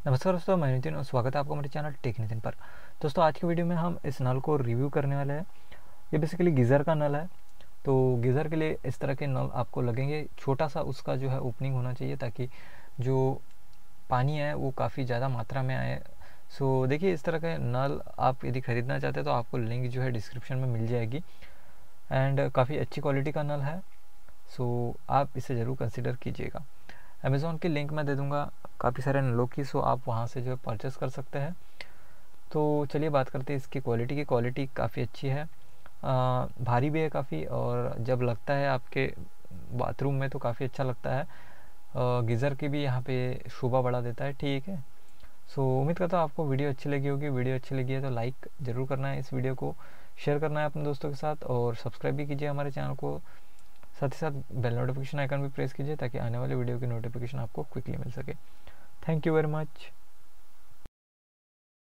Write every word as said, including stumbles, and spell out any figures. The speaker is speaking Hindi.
नमस्कार दोस्तों, मैं नितिन और स्वागत है आपका हमारे चैनल टेक नितिन पर। दोस्तों, आज की वीडियो में हम इस नल को रिव्यू करने वाले हैं। ये बेसिकली गीज़र का नल है। तो गीज़र के लिए इस तरह के नल आपको लगेंगे। छोटा सा उसका जो है ओपनिंग होना चाहिए ताकि जो पानी है वो काफ़ी ज़्यादा मात्रा में आए। सो देखिए, इस तरह के नल आप यदि ख़रीदना चाहते हैं तो आपको लिंक जो है डिस्क्रिप्शन में मिल जाएगी। एंड काफ़ी अच्छी क्वालिटी का नल है। सो आप इसे ज़रूर कंसिडर कीजिएगा। अमेज़ॉन की लिंक मैं दे दूँगा काफ़ी सारे नलों की, सो आप वहाँ से जो है परचेस कर सकते हैं। तो चलिए बात करते हैं इसकी क्वालिटी की। क्वालिटी काफ़ी अच्छी है, आ, भारी भी है काफ़ी, और जब लगता है आपके बाथरूम में तो काफ़ी अच्छा लगता है। गीज़र की भी यहाँ पे शोभा बढ़ा देता है। ठीक है, सो उम्मीद करता हूँ आपको वीडियो अच्छी लगी होगी। वीडियो अच्छी लगी है तो लाइक ज़रूर करना है, इस वीडियो को शेयर करना है अपने दोस्तों के साथ, और सब्सक्राइब भी कीजिए हमारे चैनल को। साथ ही साथ बेल नोटिफिकेशन आइकन भी प्रेस कीजिए ताकि आने वाले वीडियो की नोटिफिकेशन आपको क्विकली मिल सके। Thank you very much.